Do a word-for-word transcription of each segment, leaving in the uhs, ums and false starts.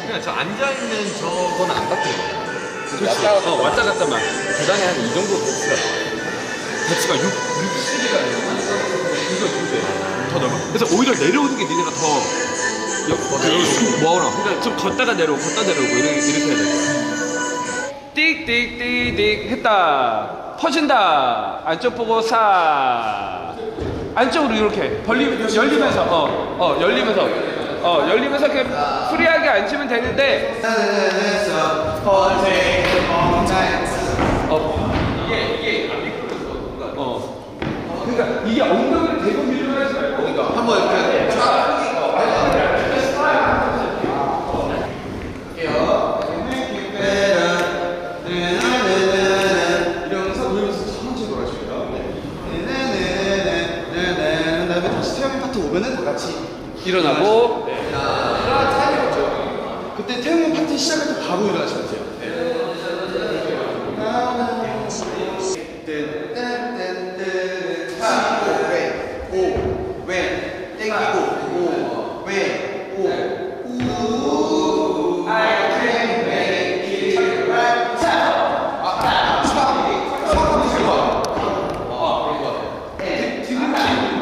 그냥 저 앉아있는 저건 안 바뀌는 거야. 그렇지. 왔다, 어, 왔다 갔다만. 주당에 한 이 정도 배치가 배치가 육, 육십이가 이거 이거 더 넓어. 그래서 오히려 내려오는 게 니네가 더 여, 뭐하나. 그러니까 좀 걷다가 내려오고 걷다 내려오고 이렇게, 이렇게 해야 돼. 띡띡띡띡 했다. 퍼진다. 안쪽 보고 사. 안쪽으로 이렇게 벌리 열리면서 어, 어 열리면서 어 열리면서 이렇게 프리하게 앉으면 되는데 어 이게 이게 어 그러니까 이게 엉덩이를 대고 밀려 하지 말고 그러니까 한번 이렇게 쫙 이러면서 돌면서 천천히 돌아주고요. 그다음에 다시 태영이 파트 오면은 다 같이 일어나고 하나 타임이죠. 그때 태영이 파트 시작할 때 바로 일어나시면 돼요. 왼 땡기고 오 왼 오 I can make it right. 아, 수학 수학하면 될 거야. 어, 그런 거 같아. 뒤로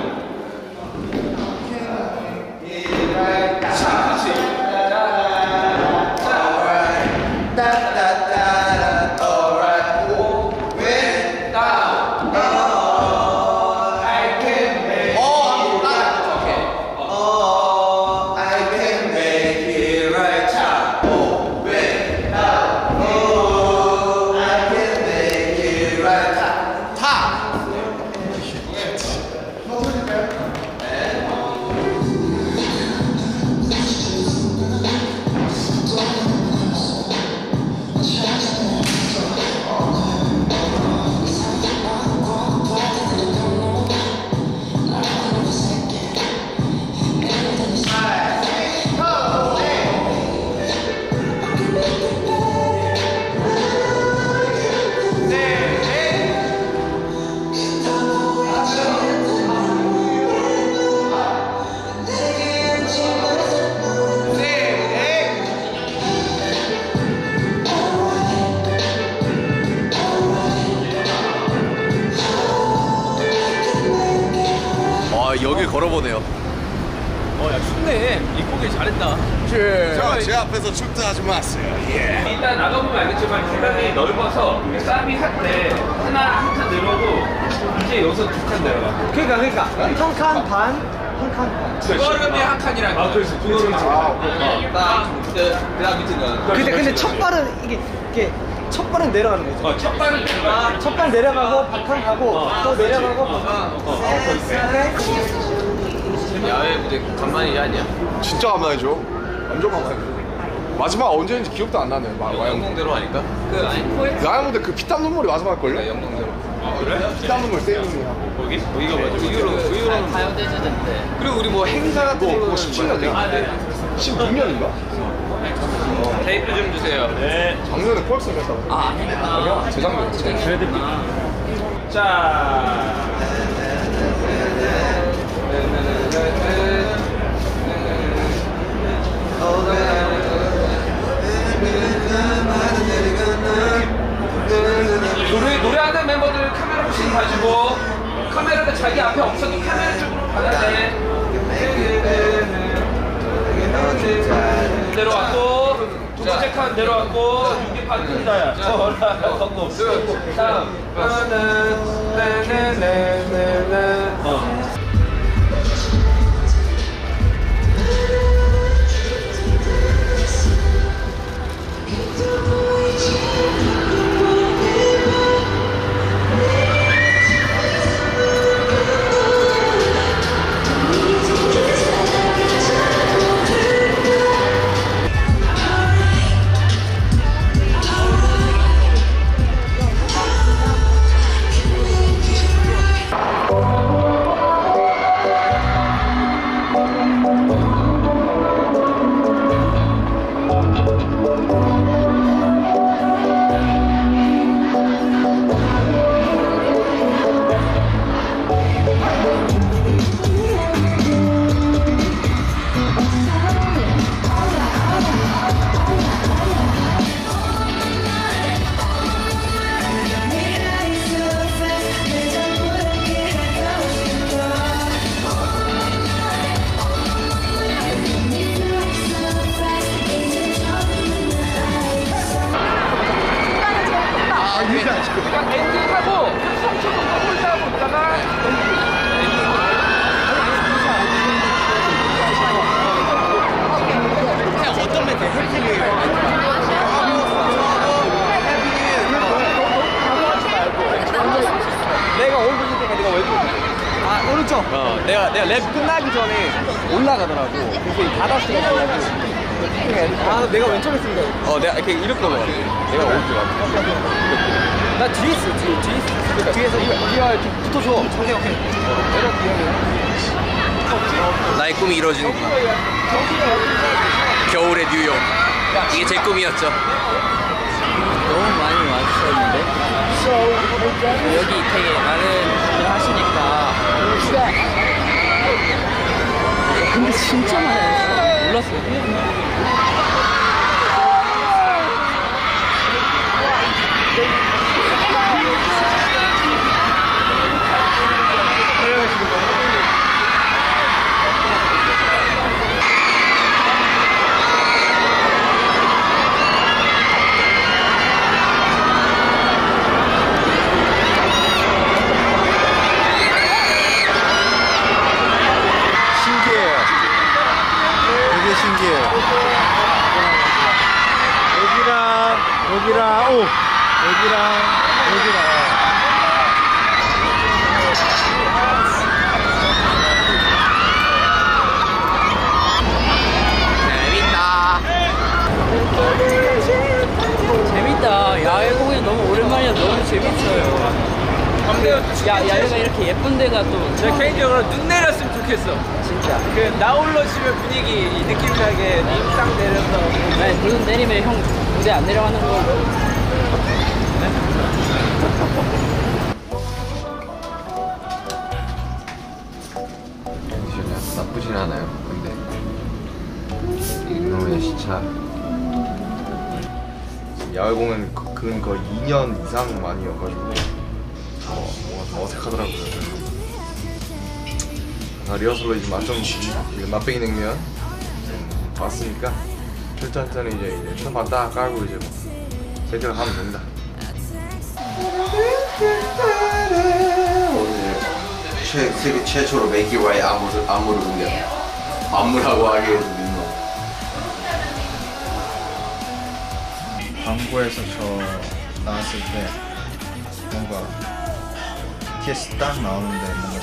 여길 걸어보네요. 어, 야, 춥네. 입고 길 잘했다. 자, 제 앞에서 춥다 하지 마세요. 예. 일단 나가보면 알겠지만 계단이 넓어서 쌈이 할 때 하나 한 칸 내려오고 이제 여기서 두 칸 내려가. 그러니까 그러니까 한 칸 반, 한 칸 반. 두 걸음에 한 칸이랑. 아, 그래서 두 걸음에 한 칸. 그 다음 밑에는 근데 근데 첫 발은 이게 이게 첫 발은 내려가는 거죠. 어, 첫 발은 내려가. 첫 발 내려가고 박한 가고 또 내려가고 박한. 야외 무대 간만이 아니야? 진짜 간만이죠. 완전 간만이죠. 마지막 언제인지 기억도 안 나네. 마, 영동대로 하니까? 그 아니 코에? 야외무대 그 피땀 눈물이 마지막 걸요? 네, 영동대로. 아 그래? 피땀 눈물 세이밍이 하고. 거기? 거기가 뭐지? 의유로 의유로는 가요대제인데. 그리고 우리 뭐 행사 같은 뭐, 거 뭐 십칠 년이야? 아, 네. 십육 년인가? 테이프 좀 주세요. 네. 작년에 펄스 했다고. 아, 아닙니다. 재작년. 그래야 자. 노래, 노래하는 멤버들 카메라 혹시 봐주고 카메라가 자기 앞에 없어도 카메라 쪽으로 받아야 돼. 내려왔고 두 번째 칸 내려왔고 이게 바꾼다야. 올라가고 다음 어. Oh 쳤어. 어, 내가 내가 랩 끝나기 전에 올라가더라고. 그래서 이 바닥으로 가려고. 아, 내가 왼쪽에 있습니다. 어, 내가 이렇게 이렇게 거 내가 오른쪽 같아. 나 뒤에 있어, 뒤에, 뒤에 있어. 그러니까 뒤에서 이거, 이거 이렇게 붙어줘. 오케이, 오케이. 내려, 나의 꿈이 이루어지는구나. 겨울의 뉴욕. 이게 제 꿈이었죠. 너무 많이 와주셨는데 여기 되게 많은 분들 하시니까. 근데 진짜 많이 왔어. 몰랐어요. 여기랑 여기랑 오 여기랑 여기랑 재밌다. 야외 공연 너무 오랜만이라 너무 재밌어요. 야, 야외가 이렇게 예쁜 데가 또. 제가 개인적으로 눈 내렸으면 좋겠어. 진짜. 그 나올러지면 분위기 이 느낌 나게 눈 내려서. 아니, 눈 내리면 형 무대 안 내려가는 걸로. 컨디션이 나쁘진 않아요. 근데 이놈의 시차 야외 공연 근 거의 이 년 이상 만이어가지고 어, 뭔가 어색하더라고요. 그래서 아, 리허설로 이제 맛좀 맛배기 냉면 음, 왔으니까 일단은 이제 이제 천판 딱 깔고 이제 뭐 세팅을 하면 됩니다. 오늘 최, 세계 최초로 Make It Right 안무를, 안무를 공개 안무라고 하기에 좀 민망. 광고에서 저 나왔을 때 뭔가 비티에스 딱 나오는데 뭔가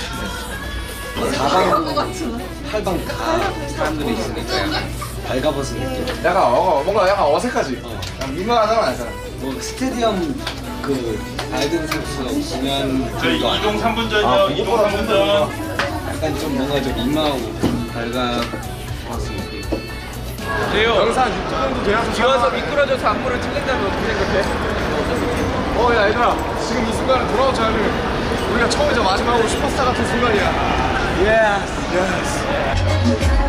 신기했어요. 팔방 다 사람들이 있으니까 약간 발가벗은 느낌. 약간 어, 뭔가 약간 어색하지. 약간 민망하잖아 약간. 뭐 스테디움 그 밝은 상수 공연 저희 이동 삼 분 전이요. 아, 이동 삼 분 전. 약간 좀 뭔가 좀 민망하고 발가벗은 느낌. 돼요. 영상 육 주 정도 돼야 비와서 미끄러져서 안무를 틀린다면 어떻게 생각해? 어, 야, 얘들아. 지금 이 순간을 돌아오지 않으면 우리가 처음이자 마지막으로 슈퍼스타 같은 순간이야. 예스, 예스.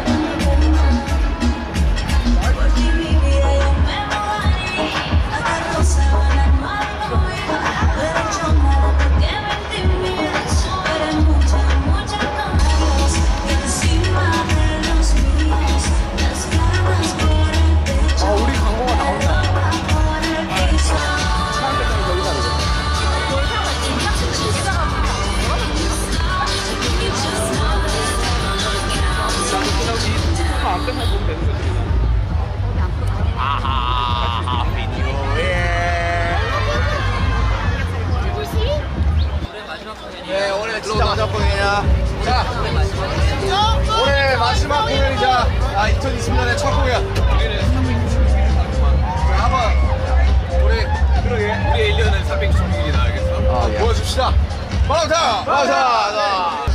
네, 올해 진짜 마지막 공연이야. 자, 올해 마지막 공연이자 아, 이천이십 년의 첫 공연. 자, 한번 우리 그러게 우리 일 년은 삼백육십육 일이나 알겠어? 아, 예. 보여줍시다. 마라탕! 마라탕!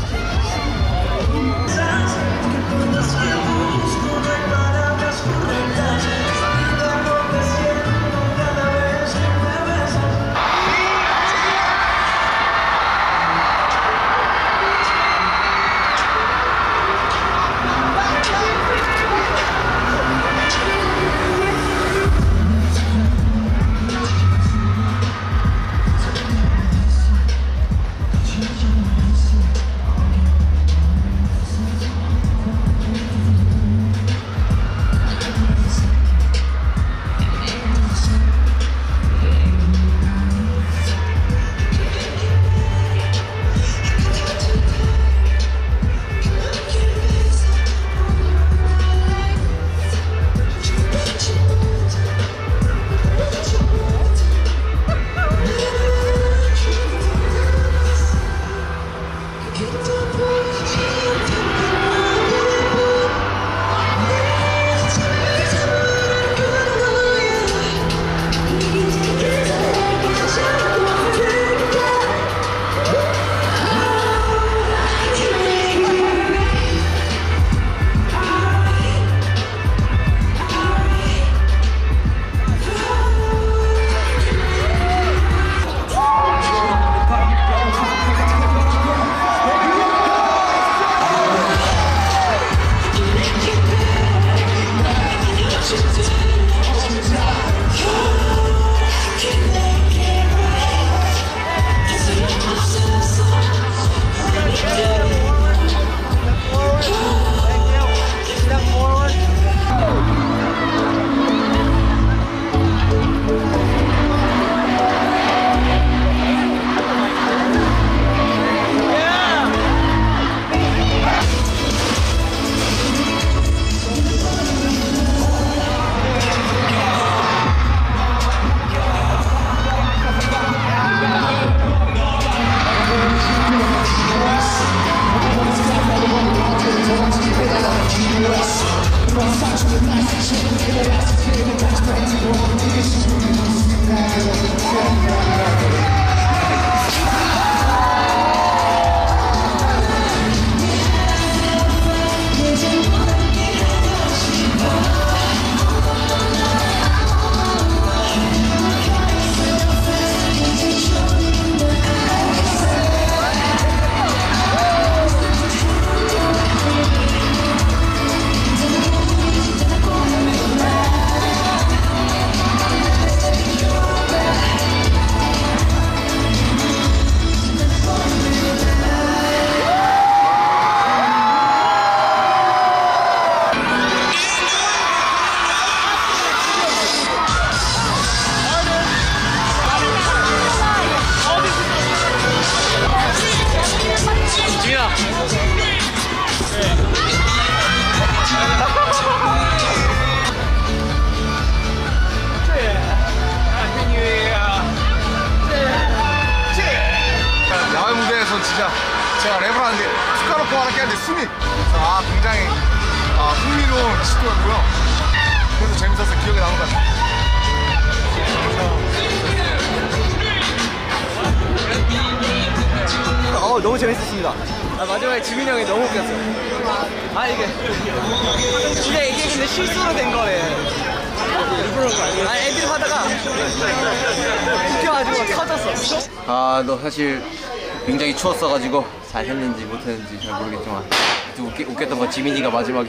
야외 무대에서 진짜 제가 랩을 하는데 숟가락 하나 깨는데 숨이 아 굉장히 아, 흥미로운 시도였고요. 그래서 재밌어서 기억에 남은 것 같아요. 어 너무 재밌었습니다. 아, 마지막에 지민이 형이 너무 웃겼어요. 아 이게 이게 이게 근데 실수로 된 거래. 일부러 그런 거 아니에요? 아 애들이 하다가 웃겨가지고 터졌어. 아, 너 사실 굉장히 추웠어가지고 잘 했는지 못했는지 잘 모르겠지만 또 웃기, 웃겼던 건 지민이가 마지막에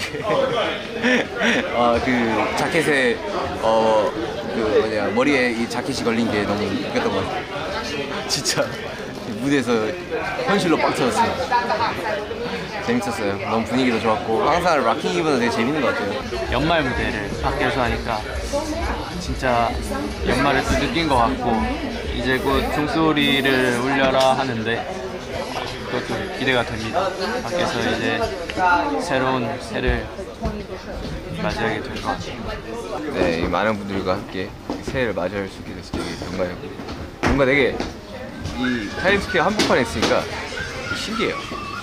아, 그 자켓에 어, 그 뭐냐 머리에 이 자켓이 걸린 게 너무 웃겼던 것 같아요. 진짜 무대에서 현실로 빡 터졌어요. 재밌었어요. 너무 분위기도 좋았고 항상 락킹 이브는 되게 재밌는 것 같아요. 연말 무대를 밖에서 하니까 진짜 연말을 또 느낀 것 같고 이제 곧 종소리를 울려라 하는데 그것도 기대가 됩니다. 밖에서 이제 새로운 새를 맞이하게 될 것 같아요. 네, 이 많은 분들과 함께 새해를 맞이할 수 있게 돼서 되게 영광이었고 뭔가 되게 이 타임스퀘어 한복판에 있으니까 신기해요.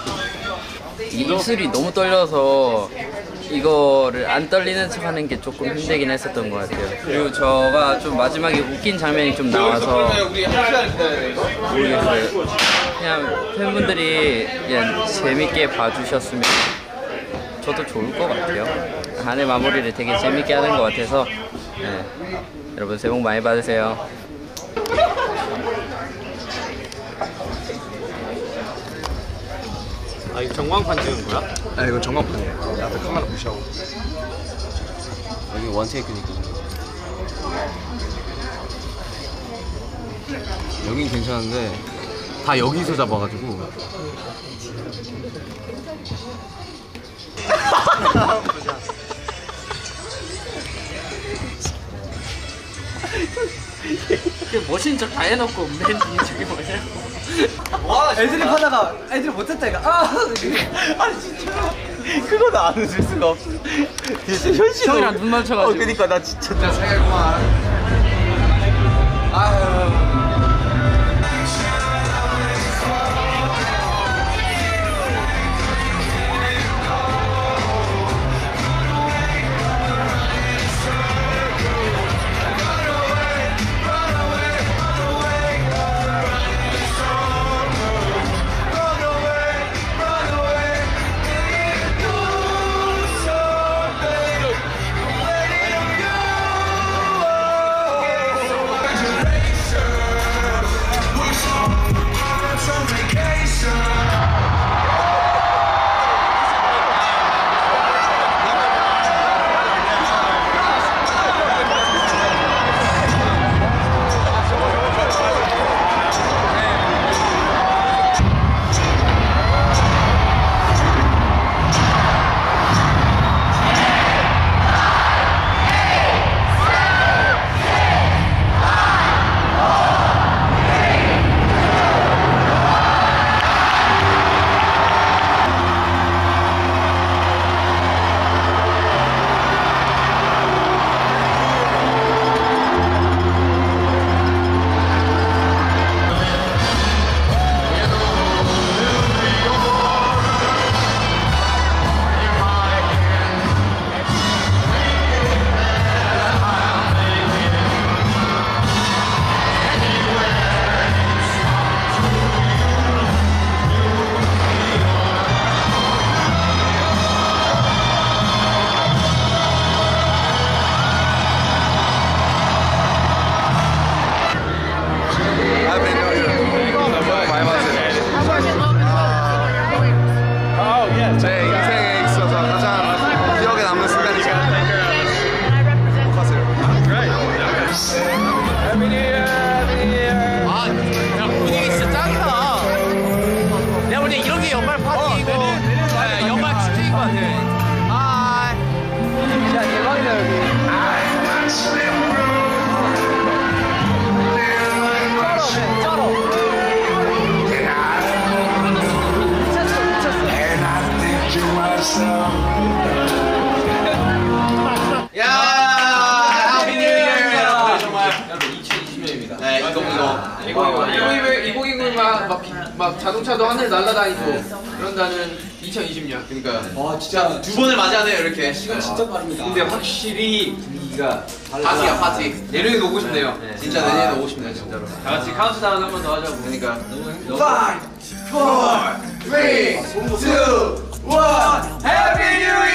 입술이 너무 떨려서 이거를 안 떨리는 척 하는 게 조금 힘들긴 했었던 것 같아요. 그리고 저가 좀 마지막에 웃긴 장면이 좀 나와서 모르겠어요. 그냥 팬분들이 그냥 재밌게 봐주셨으면 저도 좋을 것 같아요. 한 해 마무리를 되게 재밌게 하는 것 같아서 네. 여러분 새해 복 많이 받으세요. 아 이거 전광판 찍은 거야? 아 이건 전광판이에요. 앞에 카메라 무시하고. 여기 원테이크니까 여긴 괜찮은데 다 여기서 잡아가지고 멋진 척 다 해놓고 맨 저기 뭐냐고. 와 애들이 하다가 애들이 못했다 이거. 아, 아 진짜 그건 안 웃을 수가 없어. 진짜 현실 형이랑 눈 맞춰가지고. 어, 그니까 나 진짜 진짜 새해구만. 아유. Sure. 막 자동차도 하늘 날아다니고 그런다는 이천이십 년. 그러니까 와 진짜 두 번을 맞이하네요 이렇게. 시간 진짜 빠릅니다. 근데 확실히 분위기가 파티야 파티. 내년에도 오고 싶네요. 진짜 내년에도 오고 싶네요 진짜로. 다 같이 카운트다운 한 번 더 하자고. 그러니까 five, four, three, two, one. Happy New Year!